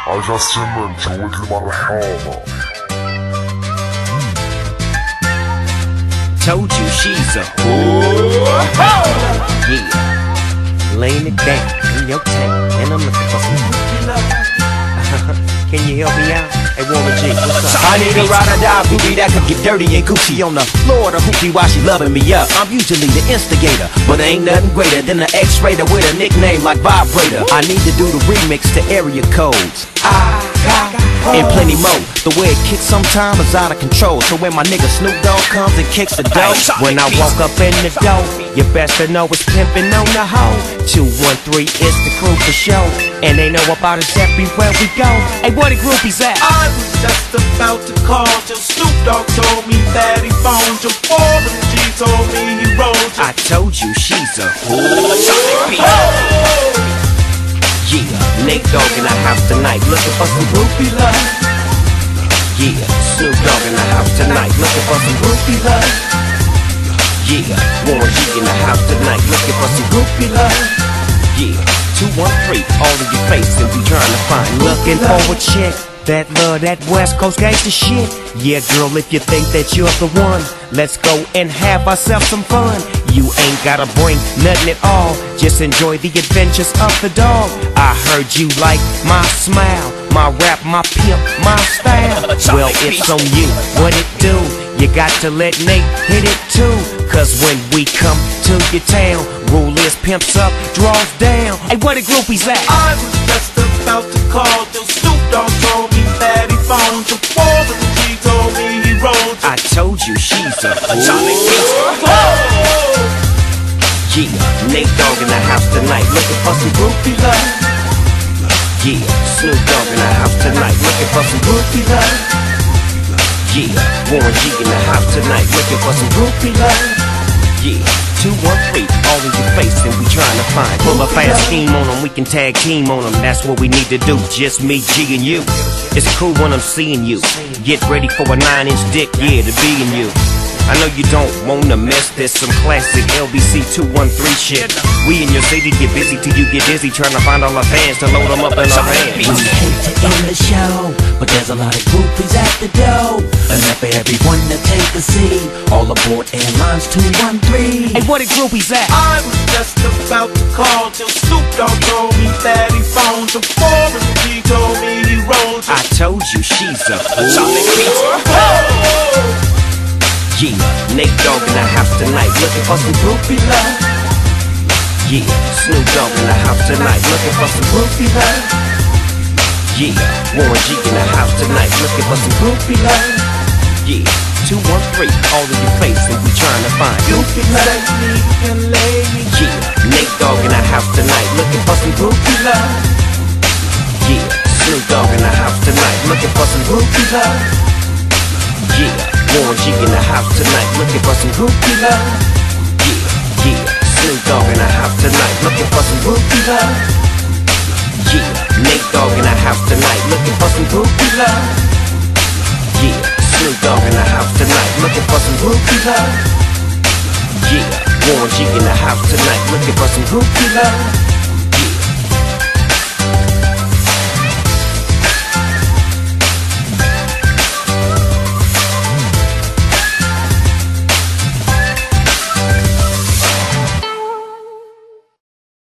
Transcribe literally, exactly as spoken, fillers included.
عجزتم جود المرحومة. Told you she's a whore. Yeah, laying it down in your tank, and I'm looking for some love. Can you help me out? Hey, Warren G, what's up? I need a ride or die groupie that could get dirty and Gucci on the floor of the hoopty while she loving me up. I'm usually the instigator, but ain't nothing greater than the X-Rater with a nickname like Vibrator. I need to do the remix to area codes. I got and plenty more. The way it kicks sometimes is out of control. So when my nigga Snoop Dogg comes and kicks the dough, when I walk up in the door, you best to know it's pimpin' on the hoe. Two one three is the crew for show, and they know about us everywhere we go. Hey, where the groupies at? I was just about to call till Snoop Dogg told me that he phoned you. Four G told me he rolled you. I told you she's a whore. Yeah, Nate Dogg in the house tonight, looking for some groupie love. Yeah, Snoop Dogg in the house tonight, looking for some groupie love. Yeah, Warren G in the house tonight, looking for some groupie love. Yeah, two one three, all in your face, and we trying to find looking for a chick that love that West Coast gangsta shit. Yeah, girl, if you think that you're the one, let's go and have ourselves some fun. You ain't gotta bring nothing at all, just enjoy the adventures of the dog. I heard you like my smile, my rap, my pimp, my style. Well, it's on you, what it do? You got to let Nate hit it too. Cause when we come to your town, rule is pimps up, draws down. Hey, where the groupies at? I was just about to call till Snoop Dogg told me that he phoned you. Four G told me he rolled you. I told you she's a whore. Yeah, Nate Dogg in the house tonight, looking for some groupie love. Yeah, Snoop Dogg in the house tonight, looking for some groupie love. Yeah, Warren G in the house tonight, looking for some groupie love. Yeah, two one three, all in your face, and we trying to find. Pull a fast scheme on them, we can tag team on them. That's what we need to do, just me, G, and you. It's cool when I'm seeing you. Get ready for a nine inch dick, yeah, to be in you. I know you don't wanna miss this, some classic L B C two one three shit. We in your city get busy till you get dizzy, trying to find all our fans to load them up in our hands. We hate to end the show, but there's a lot of groupies at the door. Enough for everyone to take a seat. All aboard Airlines two one three. Hey, where the groupies at? I was just about to call till Snoop Dogg told me that he phoned you. Four G told me he rolled you. I told you she's a whore. Yeah, Nate Dogg in the house tonight, looking for some groupie love. Yeah, Snoop Dogg in the house tonight, looking for some groupie love. Yeah, Warren G in the house tonight, looking for some groupie love. Yeah, two one three, all in your face, and we trying to find groupie love. Yeah, Nate Dogg in the house tonight, looking for some groupie love. Yeah, Snoop Dogg in the house tonight, looking for some groupie love. Yeah, Warren G in the house tonight, looking for some groupie love. Yeah, yeah, Snoop Dogg in the house tonight, looking for some groupie love. Yeah, Nate Dogg in the house tonight, looking for some groupie love. Yeah, Snoop Dogg in the house tonight, looking for some groupie love. Yeah, Warren G in the house tonight, looking for some groupie love.